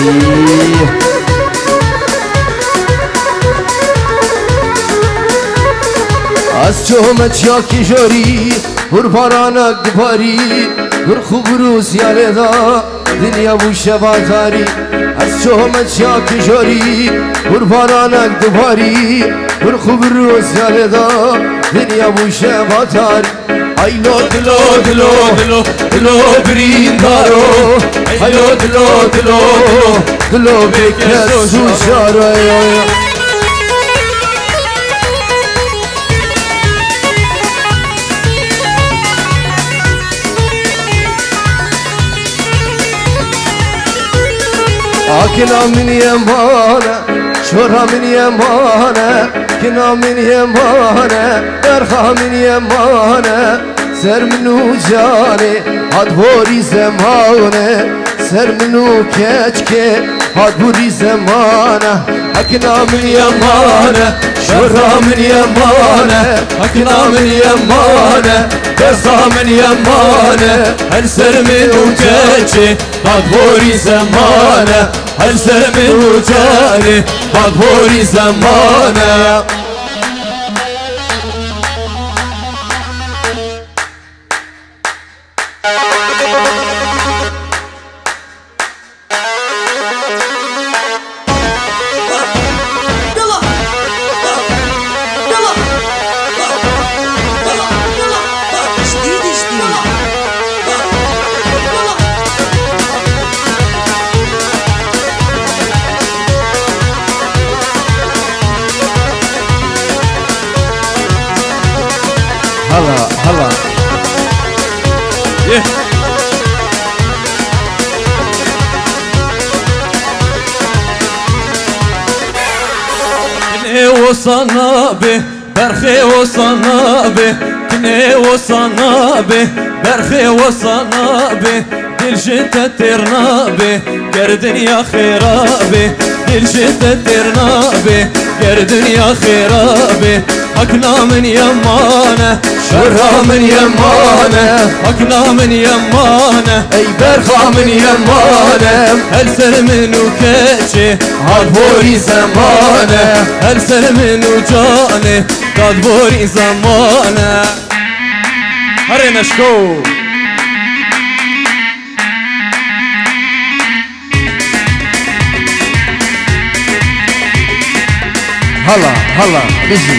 از چومت یا کی جوری هر پارانک دپاری هر خوب روز یالدا دنیا بو شباتاری از چومت یا کی جوری هر پارانک دپاری هر خوب روز یالدا دنیا بو شباتاری ای لو دلو دلو دلو دلو برین دارو ای لو دلو دلو دلو بکسو شارو Akina min yemane, şora min yemane, kina min yemane, berha min yemane, ser minu cane, had bori zemane, ser minu keçke, had bori zemane. Akina min yemane, şora min yemane, akina min yemane, berha min yemane, her ser minu keçke, had bori zemane. هل سر من وجاني مقبوري زمانه هلا هلا كني وصلنا به برخي وصلنا به كني وصلنا به برخي وصلنا به دل جت ترنا به گردن يا خرابه دل جت ترنا به گردن يا خرابه أكنا من يمانه شرها من يمانه أكنا من يمانه أي برخا من يمانه هل سر منو كيشي عاد بوري زمانه هل سر منو جانه قاد بوري زمانه هري نشكو هلا هلا بيجي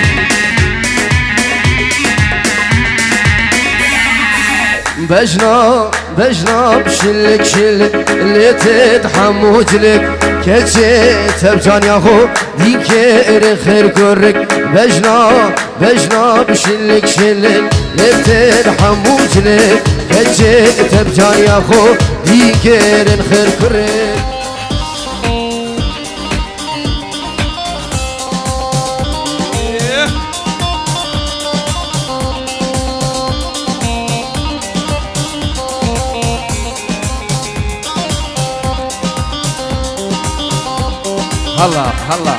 بجنا بجنا بشلك شلك اللي تتحموت لك كتشي تبجان ياخو ديكير خير كرك بجنا بجنا بشلك شلك اللي تتحموت لك كتشي تبجان ياخو ديكير خير كرك هلا هلا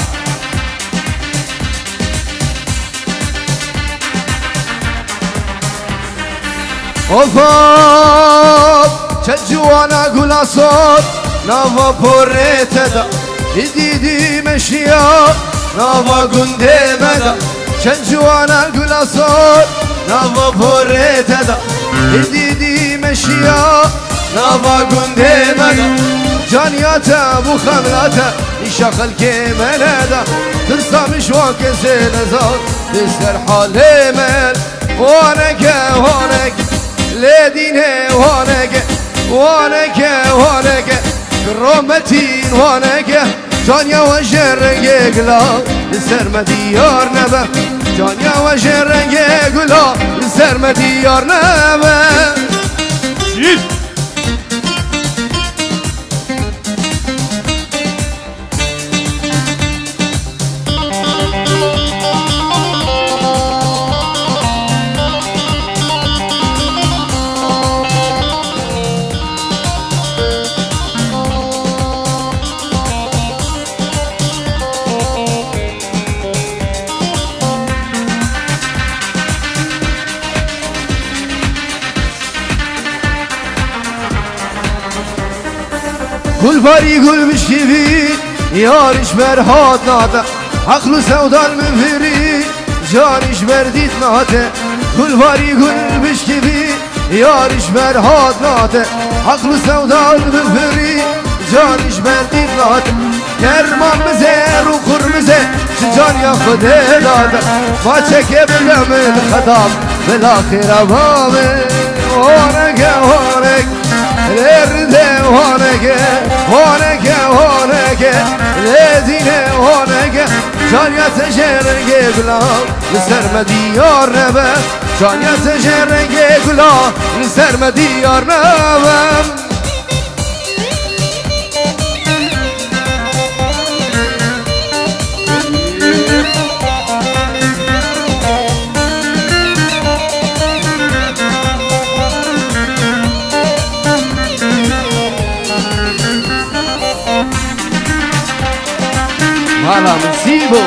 اوفا تجوانا قولا صوت نافا بوريت دا جديدي مشيا نافا قندي مدا تجوانا قولا صوت نافا بوريت دا جديدي مشيا نافا قندي مدا جانياتا ابو خملاتا يشغل كيمالادا ترسى مشواك زين زاد تسر حالي مال وانك وانك لدينه وانك وانك وانك كرامتين وانك جانيا وجرنك لا تسر مديار نبا جانيا وجرنك لا تسر مديار نبا كل باري قول بشكيبي يارش برهاد ناده عقل سودا المفري جارش برديت ناده كل باري قول بشكيبي يارش برهاد ناده عقل سودا المفري جارش برديت ناده کرمان بزر و خرمزه جان یا خود داده ما چکه بلم الخطاب بالاخره بامه وانگه وانگ لرده وانگه لذینه وانگه جان یا تجرنگه بلا لسر مدیار نبه جان یا تجرنگه بلا لسر مدیار نبه Mala Musibo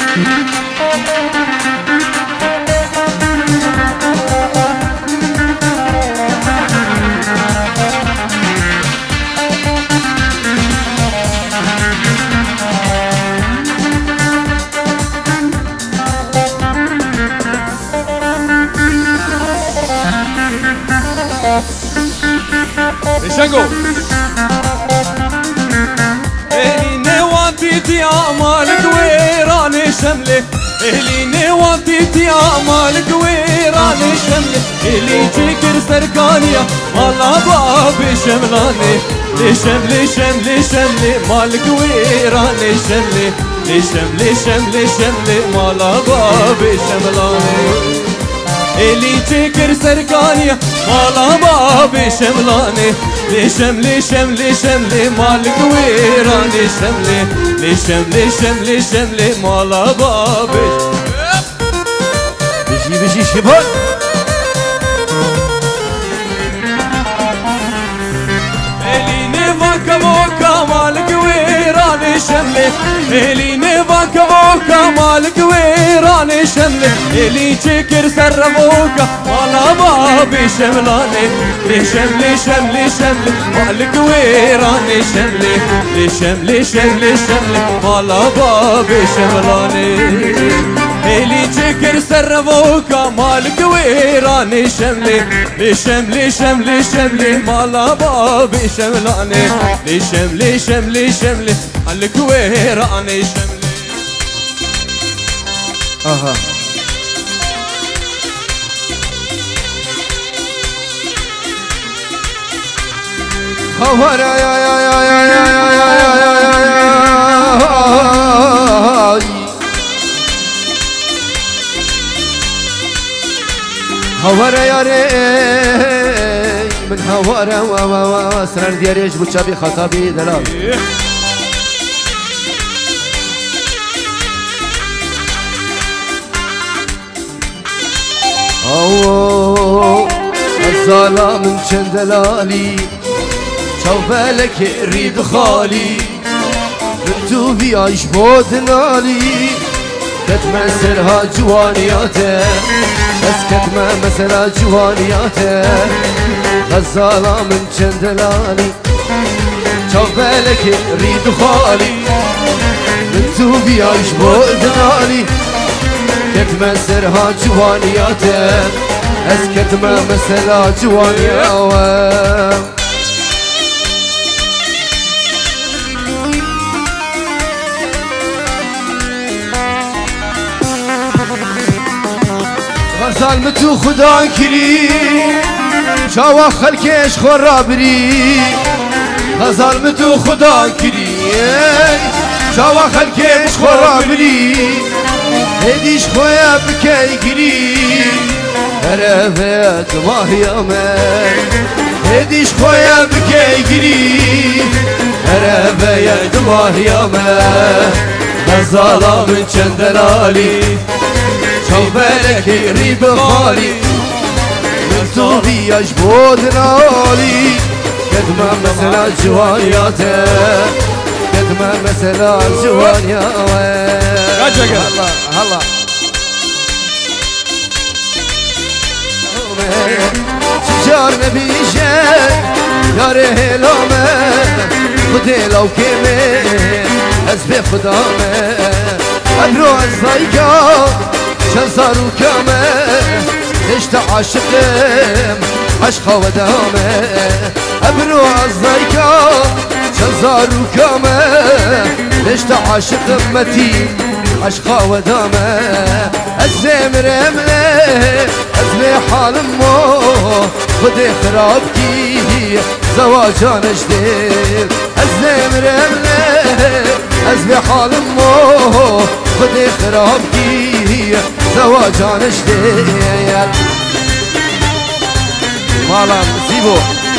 Django يا مالك ويراني شمله اللي نواتيت يا مالك ويراني شمله اللي تكر سركانيا والله بابي شملاني لي مالك ويراني شمله لي شمله مالا بابي شملاني اللي تكر سركانيا والله بابي شملاني لي مالك ويراني شمله لي شمله مالا بابي بيجي شبان اللي نفاك موكا مالك ويراني شمله اللي نفاك موكا مالك ويراني شمله اللي تكر سرموكا مالا بابي شملاني لي شمله مالك ويراني شمله لي شمله مالا بابي شملاني اللي تكر سرموكا مالك ويراني شمله لي شمله مالا بابي شملاني لي شمله مالك ويراني شمله اها خبر هوارا يا ري من هوارا واسرار دياريش بوشابي خطابي دلال الظلام چند دلالي شوفالك ريد خالي بنتو بيعيش بودنالي كتما سرها جوانياته بس كتما مسرها جوانياته غزالة من چندلاني شوفالك ريد خالي بنتو بيعيش بودنالي كتما سرها جوانياته بس كتما مسرها جوانياته غزال متو خدا كري شاوا خلكش خرابري غزال متو خدا كري شاوا خلكش خرابري هديش خويا بكي كري هرفت ماهيامه هديش خويا بكي كري هرفت ماهيامه غزالة من چندلالي شوفالك يريب خالي نفسو بياش بودنالي كدما مثلا جوانياته كدما مثلا جوانياته الله الله شجار نبيشه يا رهلامه خدي لو كمان أزبي خدامه أبرو أزايقا شنصارو كمان اشتا عاشقم عشقا ودامه أبرو أزايقا شنصارو كمان اشتا عاشقم متين عشقا ودامه الزمر امله ازمي حال مو خدي خرابكي زواجان جديد الزمر امله ازمي حال مو خدي خرابكي زواجان جديد مالا سيبو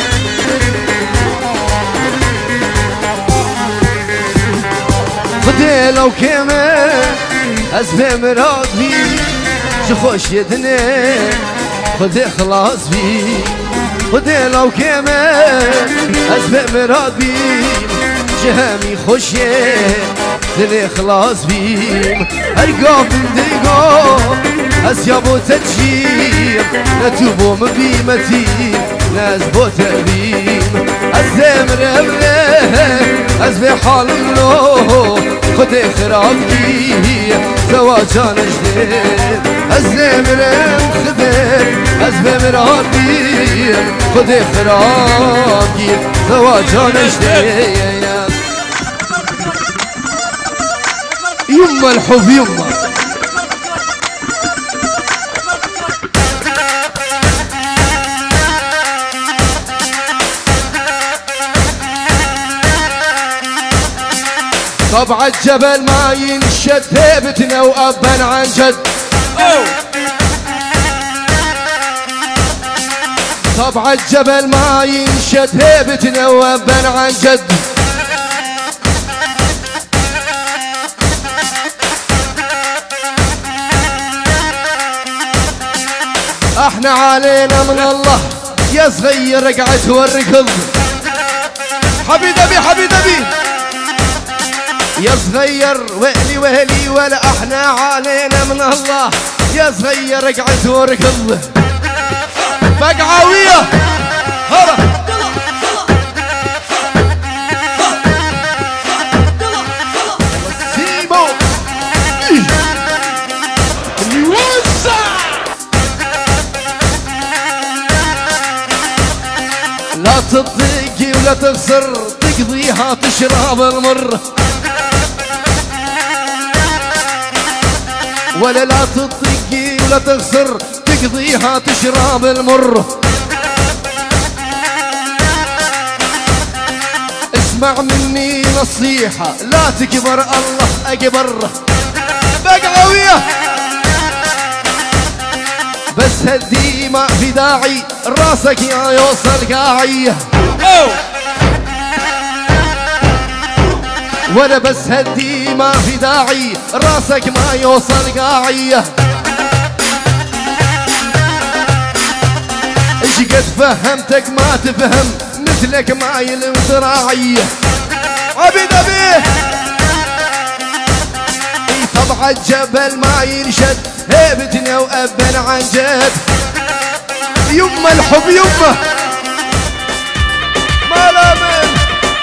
خدي لو كمان أزمي مراد بي شخوش يدني خدي خلاص بي خدي لو كمان أزمي مراد بي جهامي خوشي دلي خلاص بي أرقا بندقو أسيابو تجيب نتوبو مبيمتي نازبو تأبيم الزمر أمله أزمي حال منو خدي خرابكي زواجان جديد الزمر خدي أزمي مرابي خدي خرابكي زواجان جديد يما الحب يما طبع الجبل ما ينشد ثابتنا وأبا عن جد طبع الجبل ما ينشد ثابتنا وأبا عن جد احنا علينا من الله يا صغير رقعت والركض حبيبي حبيبي يا صغير وهلي وهلي ولا احنا علينا من الله يا صغير رقعت وركض مقعاوية هلا سيبو لا تضيقي ولا تخسر تقضيها تشرب المر ولا لا تضيقي ولا تخسر تقضيها تشرب المر اسمع مني نصيحة لا تكبر الله أكبر بقعوية بس هدي ما في داعي راسك يا يوصل قاعي ولا بس هدي ما في داعي راسك ما يوصل قاعي ايش قد فهمتك ما تفهم مثلك ما يلم ذراعي عبيد ابيه طبع الجبل ما ينشد هيبتنا وأبا عن جد يما الحب يما ما لا من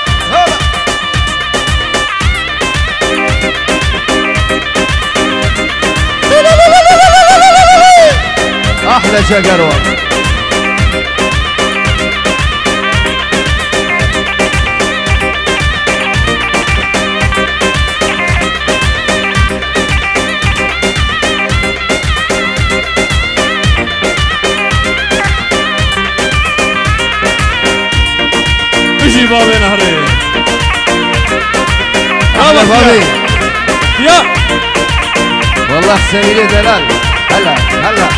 أحلى جقروة اجي بابي نهري هلا بابي يا والله احسن لي دلال هلا هلا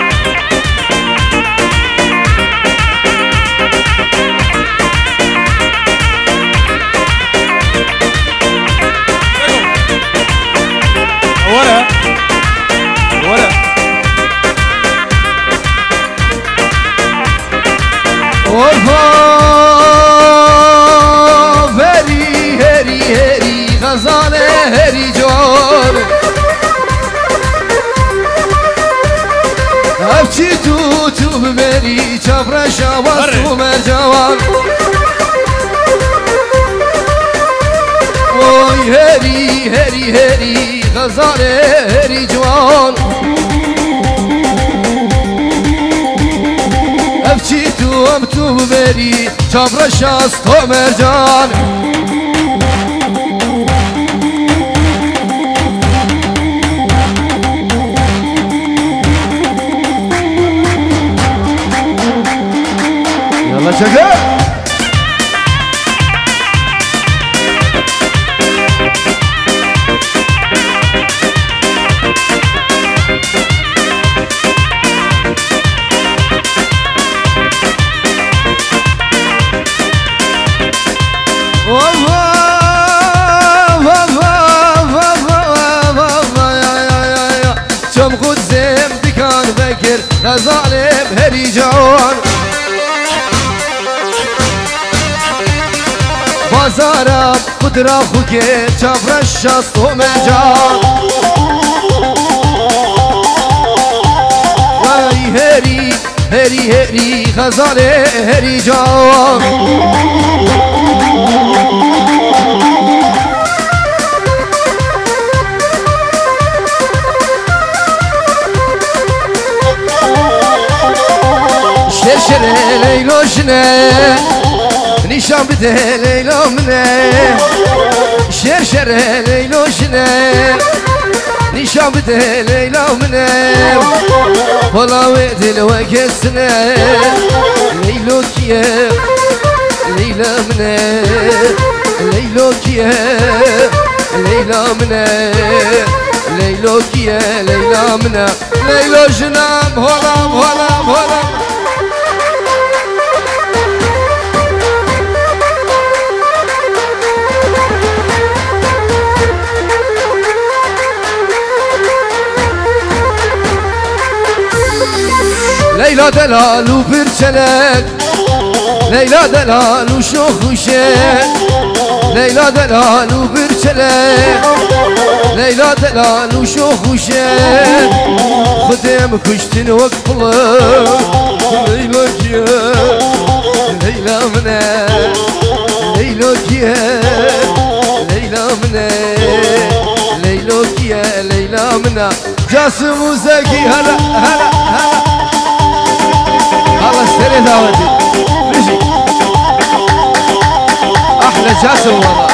ولا هري هري هري غزالة هري جوال هري هري غزال هري جوان افچیتو ام تو بری چابر شاست و مرجان يلا شقا شم خود زم دكان فكر غزالم هري جوان بازارم قدرة خوكي شافر الشاست ومجان واي هري هري هري غزالي هري جوان شر ليلو شنه نشان بده ليلو منه شر ليلو شنه نشان بده ليلو منه والله ودل وكسنه ليلو كيه ليلو منه ليلو كيه ليلو منه ليلو كيه ليلو منه ليلو جنام هولام هولام هولام ليلى دلال وبرشلك ليلى دلال وشوخ وشك ليلى دلال وبرشلك ليلى دلال وشوخ وشك خدم كشتن وقفلك ليلى كيا ليلى منا ليلى كيا ليلى منا ليلى كيا ليلى منا جاسم وزكي هلا هلا هلا الله سري دعوتي مشي احلى جاسم والله